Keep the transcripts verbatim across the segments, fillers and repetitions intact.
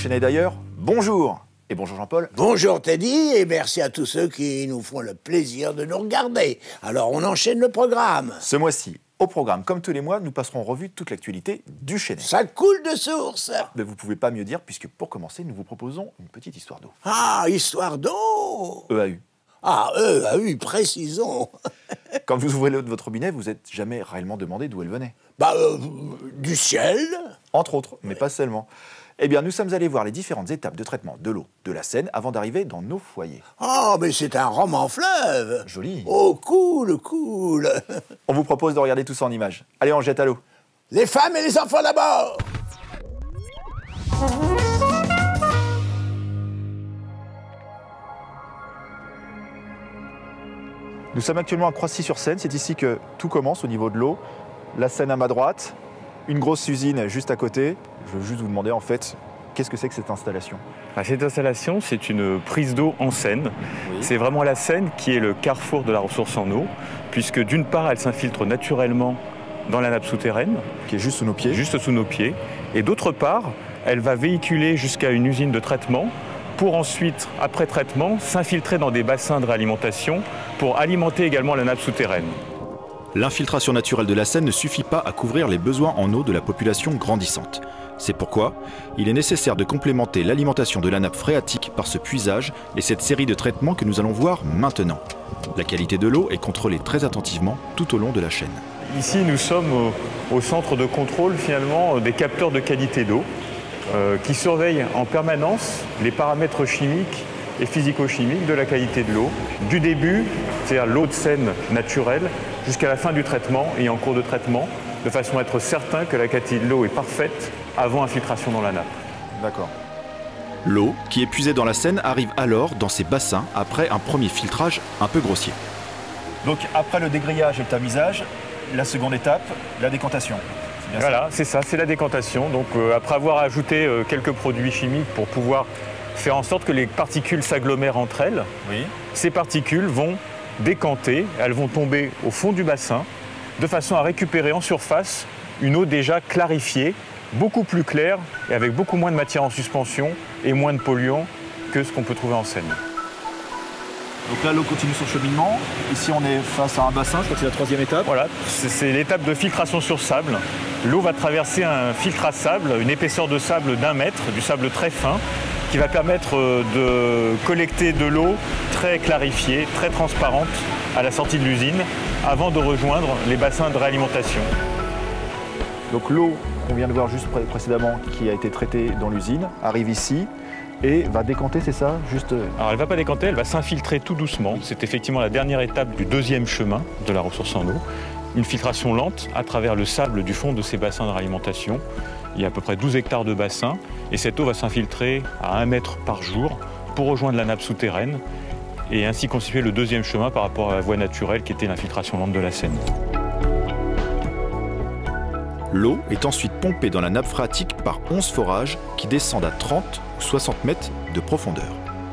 Chênaies d'ailleurs, bonjour. Et bonjour Jean-Paul. Bonjour Teddy, et merci à tous ceux qui nous font le plaisir de nous regarder. Alors on enchaîne le programme. Ce mois-ci, au programme, comme tous les mois, nous passerons en revue toute l'actualité du Chênaies. Ça coule de source. Mais vous ne pouvez pas mieux dire, puisque pour commencer, nous vous proposons une petite histoire d'eau. Ah, histoire d'eau. E A U. Ah, E A U, précisons. Quand vous ouvrez l'eau de votre robinet, vous n'êtes jamais réellement demandé d'où elle venait. Bah, euh, du ciel. Entre autres, mais pas seulement. Eh bien, nous sommes allés voir les différentes étapes de traitement de l'eau de la Seine avant d'arriver dans nos foyers. Ah, mais c'est un roman fleuve. Joli. Oh, cool, cool. On vous propose de regarder tout ça en images. Allez, on jette à l'eau. Les femmes et les enfants d'abord. Nous sommes actuellement à Croissy-sur-Seine. C'est ici que tout commence au niveau de l'eau. La Seine à ma droite, une grosse usine juste à côté. Je veux juste vous demander en fait, qu'est-ce que c'est que cette installation? Cette installation, c'est une prise d'eau en Seine. Oui. C'est vraiment la Seine qui est le carrefour de la ressource en eau, puisque d'une part, elle s'infiltre naturellement dans la nappe souterraine. Qui est juste sous nos pieds. Juste sous nos pieds. Et d'autre part, elle va véhiculer jusqu'à une usine de traitement pour ensuite, après traitement, s'infiltrer dans des bassins de réalimentation pour alimenter également la nappe souterraine. L'infiltration naturelle de la Seine ne suffit pas à couvrir les besoins en eau de la population grandissante. C'est pourquoi il est nécessaire de complémenter l'alimentation de la nappe phréatique par ce puisage et cette série de traitements que nous allons voir maintenant. La qualité de l'eau est contrôlée très attentivement tout au long de la chaîne. Ici, nous sommes au, au centre de contrôle finalement des capteurs de qualité d'eau euh, qui surveillent en permanence les paramètres chimiques et physico-chimiques de la qualité de l'eau, du début, c'est-à-dire l'eau de Seine naturelle, jusqu'à la fin du traitement et en cours de traitement, de façon à être certain que la qualité de l'eau est parfaite avant infiltration dans la nappe. D'accord. L'eau qui est puisée dans la Seine arrive alors dans ces bassins après un premier filtrage un peu grossier. Donc après le dégrillage et le tamisage, la seconde étape, la décantation. Voilà, c'est ça, c'est la décantation. Donc euh, après avoir ajouté euh, quelques produits chimiques pour pouvoir faire en sorte que les particules s'agglomèrent entre elles, oui. Ces particules vont décanter, elles vont tomber au fond du bassin, de façon à récupérer en surface une eau déjà clarifiée, beaucoup plus claire et avec beaucoup moins de matière en suspension et moins de polluants que ce qu'on peut trouver en Seine. Donc là, l'eau continue son cheminement. Ici, on est face à un bassin, je crois que c'est la troisième étape. Voilà, c'est l'étape de filtration sur sable. L'eau va traverser un filtre à sable, une épaisseur de sable d'un mètre, du sable très fin, qui va permettre de collecter de l'eau très clarifiée, très transparente à la sortie de l'usine, avant de rejoindre les bassins de réalimentation. Donc l'eau qu'on vient de voir juste pré précédemment, qui a été traitée dans l'usine, arrive ici et va décanter, c'est ça? Juste... Alors elle ne va pas décanter, elle va s'infiltrer tout doucement. C'est effectivement la dernière étape du deuxième chemin de la ressource en eau. Une filtration lente à travers le sable du fond de ces bassins de réalimentation. Il y a à peu près douze hectares de bassins et cette eau va s'infiltrer à un mètre par jour pour rejoindre la nappe souterraine et ainsi constituer le deuxième chemin par rapport à la voie naturelle qui était l'infiltration lente de la Seine. L'eau est ensuite pompée dans la nappe phréatique par onze forages qui descendent à trente ou soixante mètres de profondeur.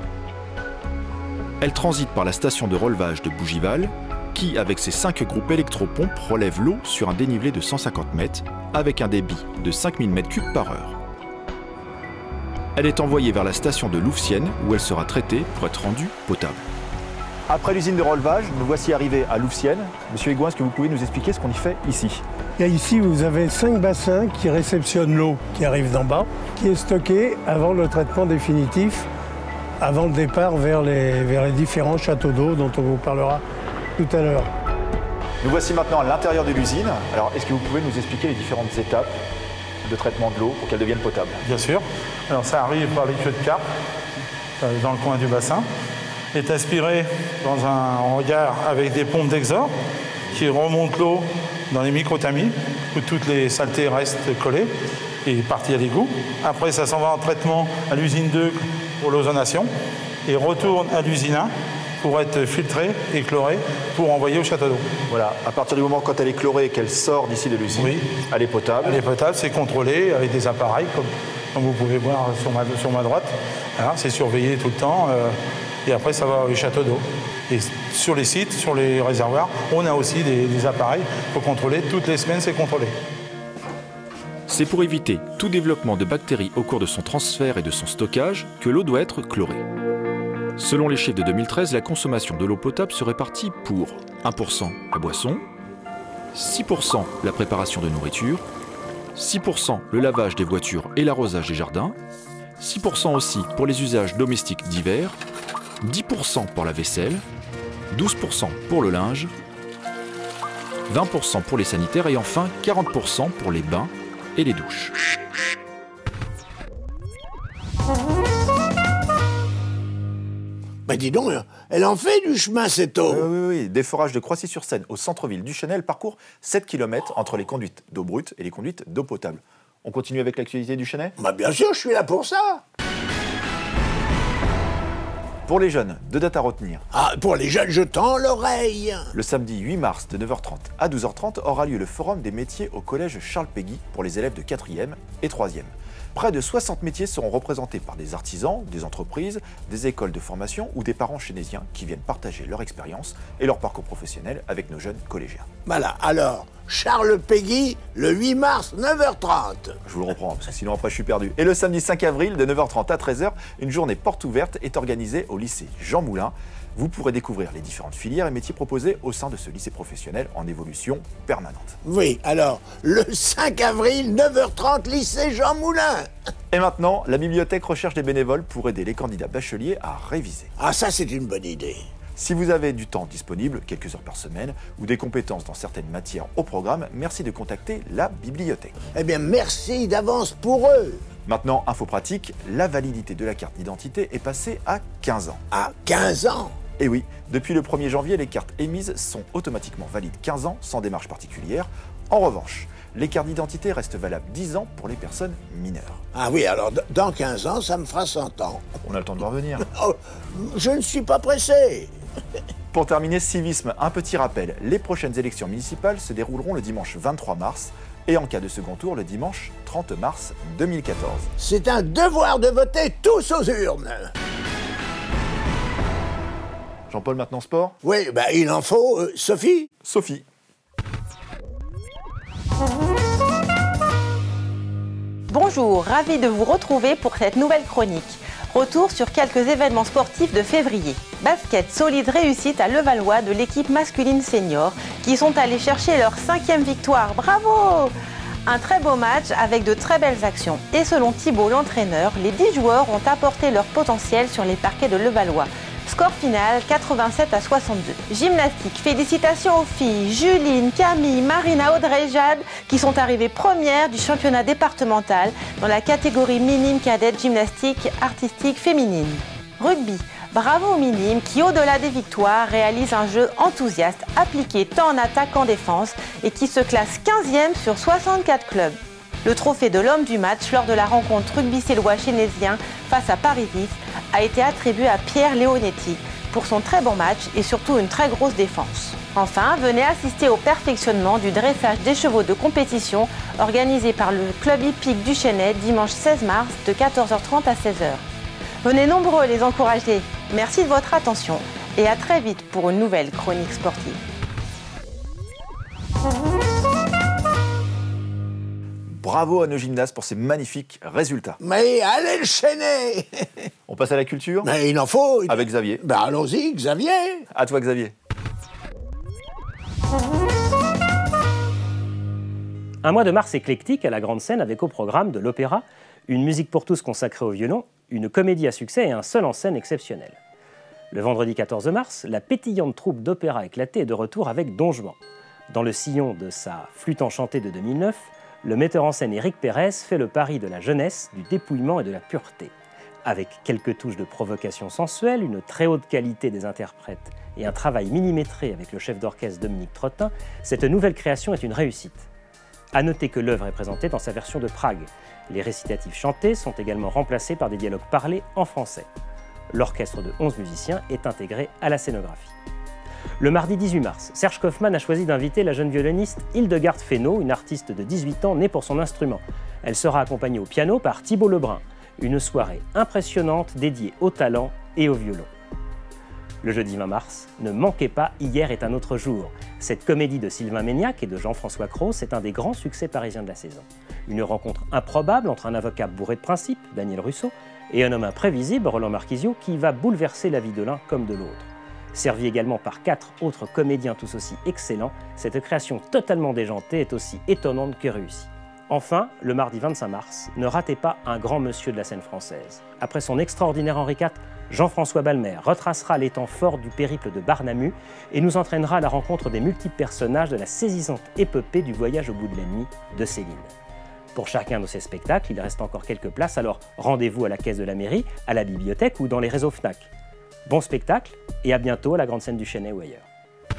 Elle transite par la station de relevage de Bougival qui, avec ses cinq groupes électropompes, relève l'eau sur un dénivelé de cent cinquante mètres avec un débit de cinq mille mètres cubes par heure. Elle est envoyée vers la station de Louvciennes où elle sera traitée pour être rendue potable. Après l'usine de relevage, nous voici arrivés à Louvciennes. Monsieur Aigouin, est-ce que vous pouvez nous expliquer ce qu'on y fait ici? Et ici, vous avez cinq bassins qui réceptionnent l'eau qui arrive d'en bas, qui est stockée avant le traitement définitif, avant le départ vers les, vers les différents châteaux d'eau dont on vous parlera tout à l'heure. Nous voici maintenant à l'intérieur de l'usine. Alors, est-ce que vous pouvez nous expliquer les différentes étapes de traitement de l'eau pour qu'elle devienne potable? Bien sûr. Alors, ça arrive par les queues de carpe, dans le coin du bassin, est aspiré dans un regard avec des pompes d'exor qui remontent l'eau dans les microtamis où toutes les saletés restent collées et parties à l'égout. Après, ça s'en va en traitement à l'usine deux pour l'ozonation et retourne à l'usine un pour être filtrée et chlorée pour envoyer au château d'eau. Voilà, à partir du moment quand elle est chlorée et qu'elle sort d'ici de l'usine, oui. Elle est potable. Elle est potable, c'est contrôlé avec des appareils comme, comme vous pouvez voir sur ma, sur ma droite. Voilà, c'est surveillé tout le temps. Euh, Et après, ça va au château d'eau. Et sur les sites, sur les réservoirs, on a aussi des, des appareils pour contrôler. Toutes les semaines, c'est contrôlé. C'est pour éviter tout développement de bactéries au cours de son transfert et de son stockage que l'eau doit être chlorée. Selon les chiffres de deux mille treize, la consommation de l'eau potable se répartit pour un pour cent la boisson, six pour cent la préparation de nourriture, six pour cent le lavage des voitures et l'arrosage des jardins, six pour cent aussi pour les usages domestiques divers, dix pour cent pour la vaisselle, douze pour cent pour le linge, vingt pour cent pour les sanitaires et enfin quarante pour cent pour les bains et les douches. Bah dis donc, elle en fait du chemin cette eau. Oui, oui, oui. Des forages de Croissy-sur-Seine au centre-ville du Chesnay parcourt sept kilomètres entre les conduites d'eau brute et les conduites d'eau potable. On continue avec l'actualité du Chesnay ? Bah bien sûr, je suis là pour ça. Pour les jeunes, deux dates à retenir. Ah, pour les jeunes, je tends l'oreille. Le samedi huit mars de neuf heures trente à douze heures trente aura lieu le Forum des métiers au collège Charles Péguy pour les élèves de quatrième et troisième. Près de soixante métiers seront représentés par des artisans, des entreprises, des écoles de formation ou des parents chénésiens qui viennent partager leur expérience et leur parcours professionnel avec nos jeunes collégiens. Voilà, alors, Charles Péguy, le huit mars, neuf heures trente. Je vous le reprends, parce que sinon après je suis perdu. Et le samedi cinq avril, de neuf heures trente à treize heures, une journée porte ouverte est organisée au lycée Jean Moulin. Vous pourrez découvrir les différentes filières et métiers proposés au sein de ce lycée professionnel en évolution permanente. Oui, alors, le cinq avril, neuf heures trente, lycée Jean Moulin. Et maintenant, la bibliothèque recherche des bénévoles pour aider les candidats bacheliers à réviser. Ah, ça, c'est une bonne idée. Si vous avez du temps disponible, quelques heures par semaine, ou des compétences dans certaines matières au programme, merci de contacter la bibliothèque. Eh bien, merci d'avance pour eux. Maintenant, info pratique, la validité de la carte d'identité est passée à quinze ans. À quinze ans? Et oui, depuis le premier janvier, les cartes émises sont automatiquement valides quinze ans, sans démarche particulière. En revanche, les cartes d'identité restent valables dix ans pour les personnes mineures. Ah oui, alors dans quinze ans, ça me fera cent ans. On a le temps de voir venir. Oh, je ne suis pas pressé. Pour terminer, civisme, un petit rappel. Les prochaines élections municipales se dérouleront le dimanche vingt-trois mars et en cas de second tour, le dimanche trente mars deux mille quatorze. C'est un devoir de voter tous aux urnes. Jean-Paul, maintenant sport ? Oui, bah, il en faut. Euh, Sophie ? Sophie. Bonjour, ravi de vous retrouver pour cette nouvelle chronique. Retour sur quelques événements sportifs de février. Basket, solide réussite à Levallois de l'équipe masculine senior qui sont allés chercher leur cinquième victoire. Bravo! Un très beau match avec de très belles actions. Et selon Thibault, l'entraîneur, les dix joueurs ont apporté leur potentiel sur les parquets de Levallois. Score final quatre-vingt-sept à soixante-deux. Gymnastique, félicitations aux filles Juline, Camille, Marina, Audrey et Jade qui sont arrivées premières du championnat départemental dans la catégorie minime cadette gymnastique artistique féminine. Rugby, bravo aux minimes qui au-delà des victoires réalisent un jeu enthousiaste appliqué tant en attaque qu'en défense et qui se classe quinzième sur soixante-quatre clubs. Le trophée de l'homme du match lors de la rencontre rugby-sélois-chénésien face à Paris-Vif a été attribué à Pierre Leonetti pour son très bon match et surtout une très grosse défense. Enfin, venez assister au perfectionnement du dressage des chevaux de compétition organisé par le club hippique du Chesnay dimanche seize mars de quatorze heures trente à seize heures. Venez nombreux les encourager. Merci de votre attention et à très vite pour une nouvelle chronique sportive. Bravo à nos gymnastes pour ces magnifiques résultats. Mais allez le Chesnay. On passe à la culture ? Mais il en faut. Avec Xavier. Ben allons-y, Xavier. À toi, Xavier. Un mois de mars éclectique à la grande scène avec au programme de l'opéra, une musique pour tous consacrée au violon, une comédie à succès et un seul en scène exceptionnel. Le vendredi quatorze mars, la pétillante troupe d'opéra éclatée est de retour avec Don Juan. Dans le sillon de sa Flûte enchantée de deux mille neuf, le metteur en scène Éric Pérez fait le pari de la jeunesse, du dépouillement et de la pureté. Avec quelques touches de provocation sensuelle, une très haute qualité des interprètes et un travail millimétré avec le chef d'orchestre Dominique Trottin, cette nouvelle création est une réussite. À noter que l'œuvre est présentée dans sa version de Prague. Les récitatifs chantés sont également remplacés par des dialogues parlés en français. L'orchestre de onze musiciens est intégré à la scénographie. Le mardi dix-huit mars, Serge Kaufmann a choisi d'inviter la jeune violoniste Hildegarde Fesneau, une artiste de dix-huit ans née pour son instrument. Elle sera accompagnée au piano par Thibault Lebrun. Une soirée impressionnante dédiée au talent et au violon. Le jeudi vingt mars, ne manquez pas Hier est un autre jour. Cette comédie de Sylvain Maignac et de Jean-François Cros est un des grands succès parisiens de la saison. Une rencontre improbable entre un avocat bourré de principes, Daniel Russo, et un homme imprévisible, Roland Marquisio, qui va bouleverser la vie de l'un comme de l'autre. Servi également par quatre autres comédiens tous aussi excellents, cette création totalement déjantée est aussi étonnante que réussie. Enfin, le mardi vingt-cinq mars, ne ratez pas un grand monsieur de la scène française. Après son extraordinaire Henri quatre, Jean-François Balmer retracera les temps forts du périple de Barnamu et nous entraînera à la rencontre des multiples personnages de la saisissante épopée du voyage au bout de la nuit de Céline. Pour chacun de ces spectacles, il reste encore quelques places, alors rendez-vous à la caisse de la mairie, à la bibliothèque ou dans les réseaux Fnac. Bon spectacle et à bientôt à la Grande Scène du Chênay ou ailleurs.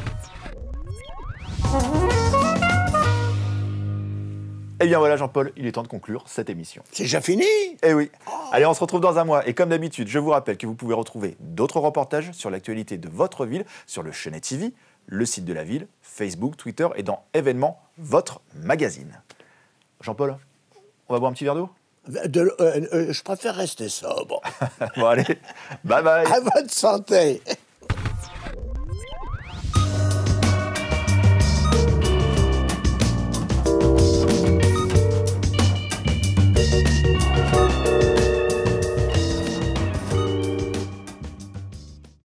Eh bien voilà Jean-Paul, il est temps de conclure cette émission. C'est déjà fini? Eh oui. Allez, on se retrouve dans un mois. Et comme d'habitude, je vous rappelle que vous pouvez retrouver d'autres reportages sur l'actualité de votre ville sur le Chênay T V, le site de la ville, Facebook, Twitter et dans événements, votre magazine. Jean-Paul, on va boire un petit verre d'eau? De, euh, euh, Je préfère rester sobre. Bon allez, bye bye. À votre santé.